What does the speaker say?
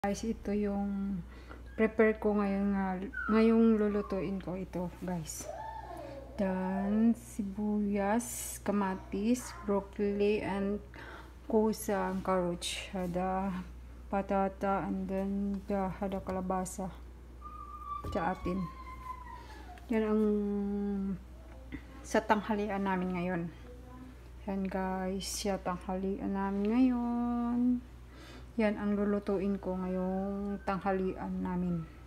Guys, ito yung prepare ko ngayong lulutuin ko ito, guys. Dan sibuyas, kamatis, broccoli, and kusa, and carrots. Ada patata, and then ada kalabasa. Sa atin. Yan ang sa tanghalian namin ngayon. Yan guys, sa tanghalian namin ngayon. Yan ang lulutuin ko ngayong tanghalian namin.